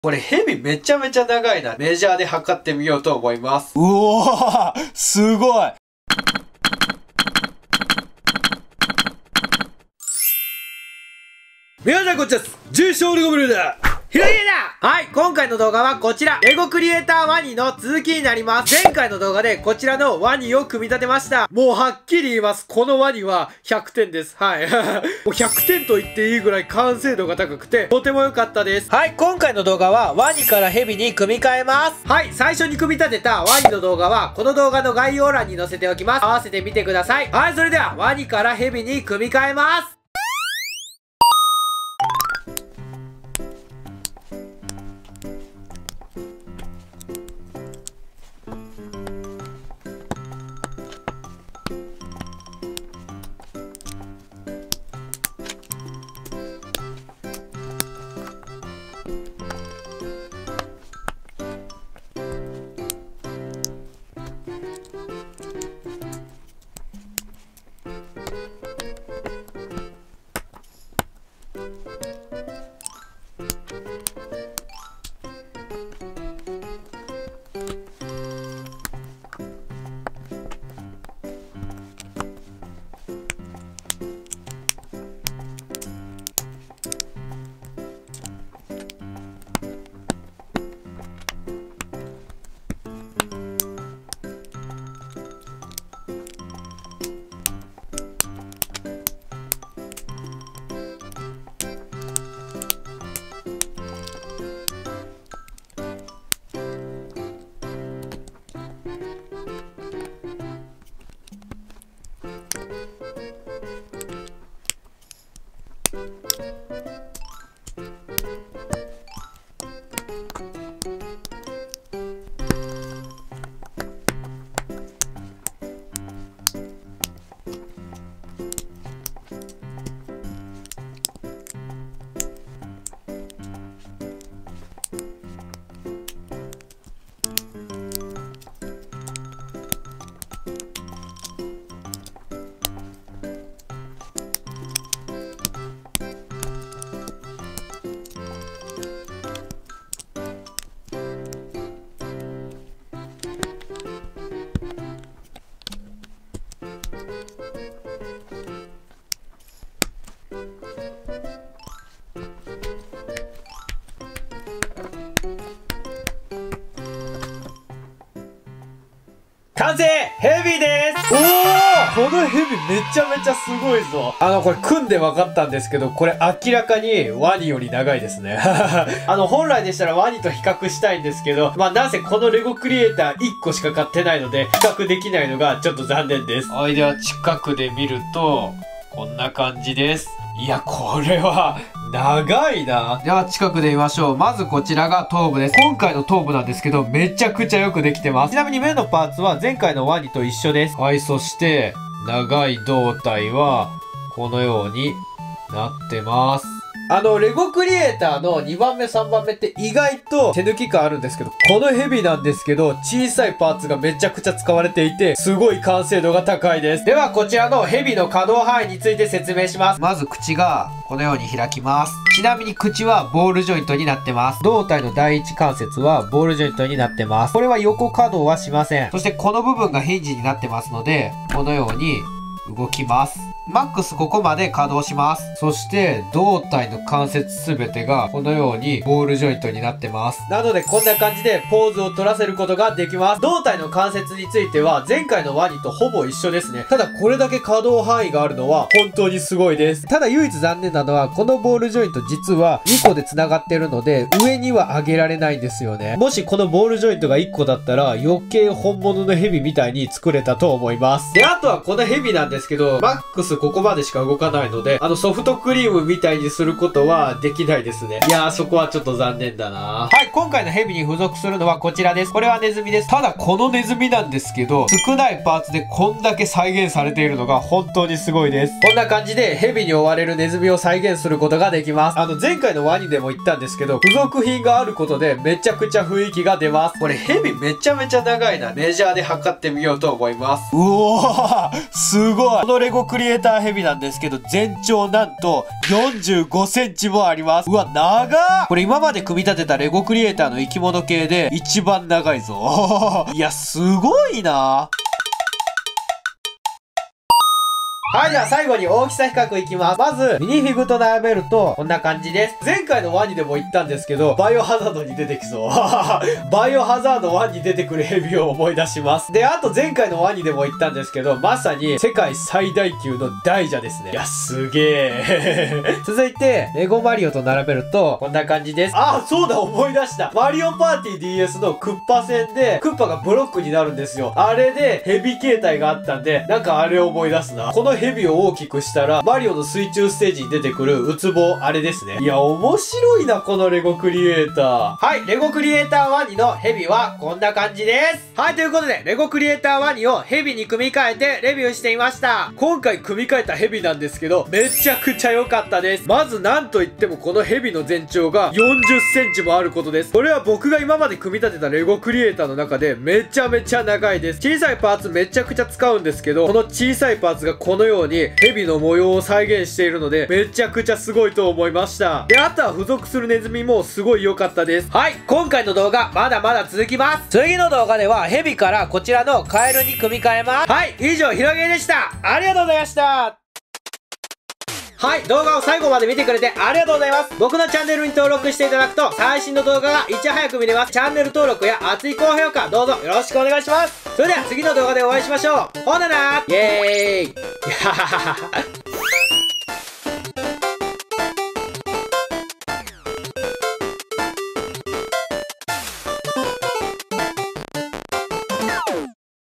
これヘビめちゃめちゃ長いな。メジャーで測ってみようと思います。 うおー、すごい。 皆さんこんにちは。重賞レゴブルーだ。ひろゆきだ。はい、今回の動画はこちら、レゴクリエイターワニの続きになります。前回の動画でこちらのワニを組み立てました。もうはっきり言います。このワニは100点です。はい。もう100点と言っていいぐらい完成度が高くて、とても良かったです。はい、今回の動画はワニからヘビに組み替えます。はい、最初に組み立てたワニの動画は、この動画の概要欄に載せておきます。合わせてみてください。はい、それではワニからヘビに組み替えます。完成！ヘビです。おー！このヘビめちゃめちゃすごいぞ。これ組んで分かったんですけど、これ明らかにワニより長いですね。本来でしたらワニと比較したいんですけど、なぜこのレゴクリエイター1個しか買ってないので、比較できないのがちょっと残念です。はい、では近くで見ると、こんな感じです。いや、これは、長いな。では近くで見ましょう。まずこちらが頭部です。今回の頭部なんですけど、めちゃくちゃよくできてます。ちなみに目のパーツは前回のワニと一緒です。はい、そして、長い胴体は、このようになってます。レゴクリエイターの2番目3番目って意外と手抜き感あるんですけど、このヘビなんですけど、小さいパーツがめちゃくちゃ使われていて、すごい完成度が高いです。では、こちらのヘビの可動範囲について説明します。まず口がこのように開きます。ちなみに口はボールジョイントになってます。胴体の第一関節はボールジョイントになってます。これは横可動はしません。そしてこの部分がヒンジになってますので、このように動きます。マックスここまで稼働します。そして胴体の関節すべてがこのようにボールジョイントになってます。なのでこんな感じでポーズを取らせることができます。胴体の関節については前回のワニとほぼ一緒ですね。ただこれだけ可動範囲があるのは本当にすごいです。ただ唯一残念なのはこのボールジョイント実は2個で繋がってるので上には上げられないんですよね。もしこのボールジョイントが1個だったら余計本物のヘビみたいに作れたと思います。で、あとはこのヘビなんですけど、マックスここまでしか動かないので、ソフトクリームみたいにすることはできないですね。いやー、そこはちょっと残念だな。はい、今回のヘビに付属するのはこちらです。これはネズミです。ただ、このネズミなんですけど、少ないパーツでこんだけ再現されているのが本当にすごいです。こんな感じでヘビに追われるネズミを再現することができます。前回のワニでも言ったんですけど、付属品があることでめちゃくちゃ雰囲気が出ます。これヘビめちゃめちゃ長いな。メジャーで測ってみようと思います。うおー、すごい。このレゴクリエイターターヘビなんですけど、全長なんと45センチもあります。うわ、長っ。これ今まで組み立てたレゴクリエイターの生き物系で一番長いぞ。いや、すごいな。 はい、では最後に大きさ比較いきます。まず、ミニフィグと並べると、こんな感じです。前回のワニでも言ったんですけど、バイオハザードに出てきそう。バイオハザード1に出てくるヘビを思い出します。で、あと前回のワニでも言ったんですけど、まさに世界最大級の大蛇ですね。いや、すげえ。続いて、レゴマリオと並べると、こんな感じです。あ、そうだ、思い出した。マリオパーティー DS のクッパ戦で、クッパがブロックになるんですよ。あれで、ヘビ形態があったんで、なんかあれを思い出すな。このヘビを大きくしたら、マリオの水中ステージに出てくるウツボ、あれですね。いや、面白いな、このレゴクリエイター。はい、レゴクリエイターワニのヘビはこんな感じです。はい、ということで、レゴクリエイターワニをヘビに組み替えてレビューしてみました。今回組み替えたヘビなんですけど、めちゃくちゃ良かったです。まずなんといってもこのヘビの全長が40センチもあることです。これは僕が今まで組み立てたレゴクリエイターの中でめちゃめちゃ長いです。小さいパーツめちゃくちゃ使うんですけど、この小さいパーツがこのようにヘビの模様を再現しているので、めちゃくちゃすごいと思いました。で、あとは付属するネズミもすごい良かったです。はい、今回の動画まだまだ続きます。次の動画ではヘビからこちらのカエルに組み替えます。はい、以上、ひろげでした。ありがとうございました。はい、動画を最後まで見てくれてありがとうございます。僕のチャンネルに登録していただくと最新の動画がいち早く見れます。チャンネル登録や熱い高評価どうぞよろしくお願いします。それでは次の動画でお会いしましょう。ほななーイエーイ。